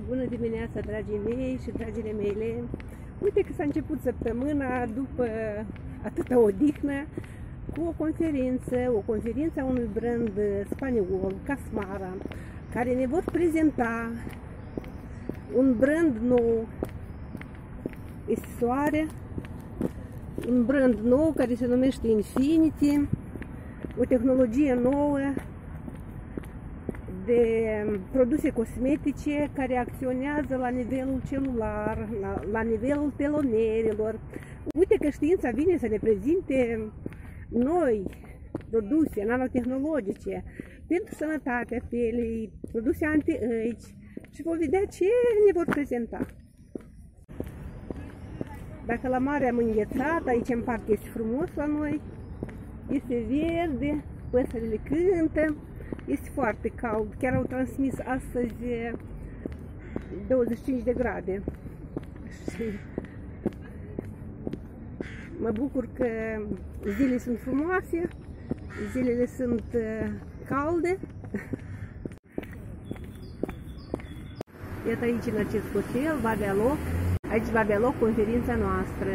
Bună dimineața, dragii mei și dragile mele! Uite că s-a început săptămâna după atâta odihnă cu o conferință a unui brand spaniol, Casmara, care ne vor prezenta un brand nou, este soare, un brand nou care se numește Infinity, o tehnologie nouă de produse cosmetice care acționează la nivelul celular, la nivelul telomerilor. Uite că știința vine să ne prezinte noi produse nanotehnologice pentru sănătatea pielei, produse anti-age, și vom vedea ce ne vor prezenta. Dacă la mare am înghețat, aici în parc este frumos la noi, este verde, păsările cântă. Este foarte cald, chiar au transmis astăzi 25 de grade. Și mă bucur că zilele sunt frumoase, zilele sunt calde. Iată aici în acest hotel aici va avea loc conferința noastră.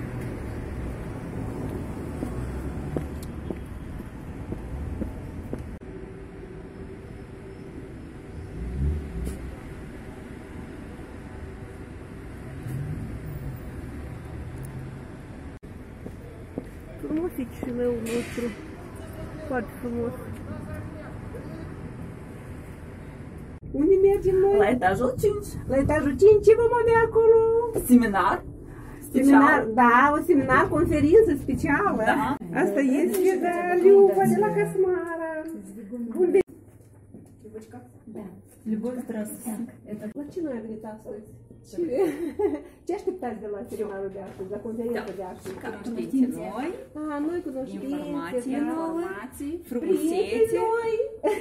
Frumos e Chișinăul nostru, foarte frumos. Unde mergem noi? La etajul 5. La etajul 5 ce vom avea acolo? Seminar. Seminar, da, o seminar, conferință specială. Da. Asta este de Liuba de la Casmara. Bun venit! Da. Любовь, здравствуйте. La ce noi am venit astăzi? Ce așteptați de la seminarul de astăzi, la conferința de astăzi? Știți noi, Noi cunoștințe, informații, frumusețe. Noi!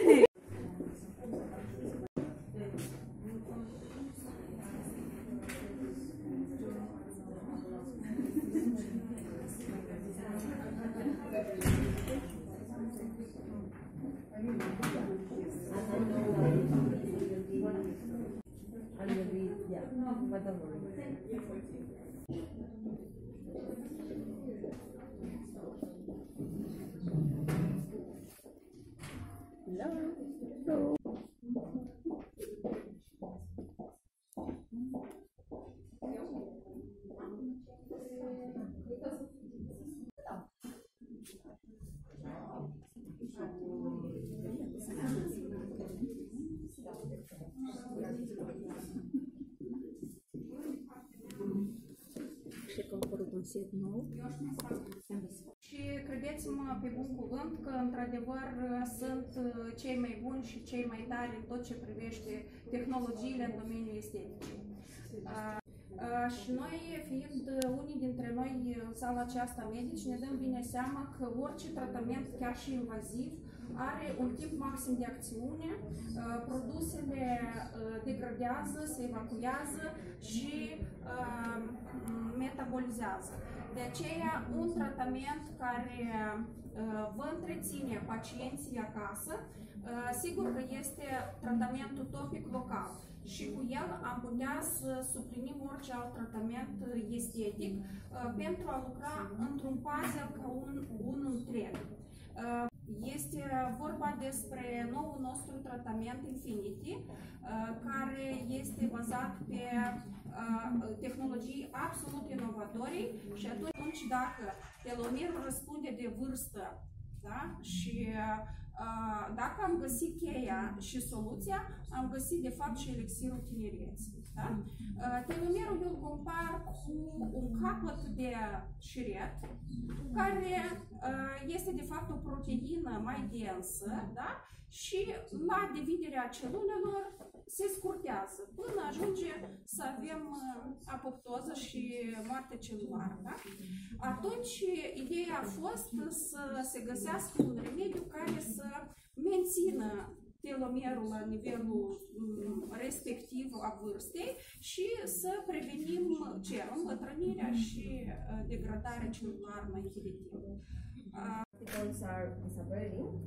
Și credeți-mă pe bun cuvânt că într-adevăr sunt cei mai buni și cei mai tari în tot ce privește tehnologiile în domeniul esteticii. Și noi, fiind unii dintre noi în sala aceasta medici, ne dăm bine seama că orice tratament, chiar și invaziv, are un timp maxim de acțiune, produsele degradează, se evacuează și metabolizează. De aceea, un tratament care vă întreține pacienții acasă, sigur că este tratamentul topic local și cu el am putea să suplinim orice alt tratament estetic pentru a lucra într-un puzzle ca un întreg. Este vorba despre noul nostru tratament Infinity, care este bazat pe tehnologii absolut inovatorii și atunci dacă telomerul răspunde de vârstă, da? Și dacă am găsit cheia și soluția, am găsit de fapt și elixirul tinereții. Da? Telomerul eu îl compar cu un capăt de șiret, care este de fapt o proteină mai densă, da? Și la dividerea celulelor se scurtează până ajunge să avem apoptoză și moarte celulară. Da? Atunci, ideea a fost să se găsească un remediu care să mențină telomerul la nivelul respectiv a vârstei și să prevenim îmbătrânirea și degradarea celulară mai definitivă.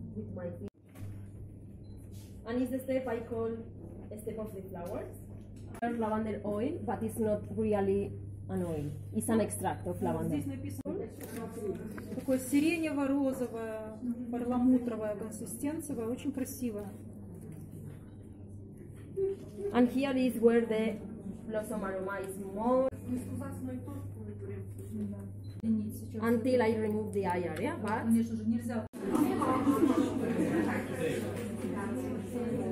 And is the step I call a step of the flowers. Lavender oil, but it's not really an oil. It's an extract of lavender. Здесь написано такое сиренево-розовая, перламутровая консистенция, очень красивая. And here is where the blossom aroma is more. Until I remove the eye area, but Конечно же, нельзя.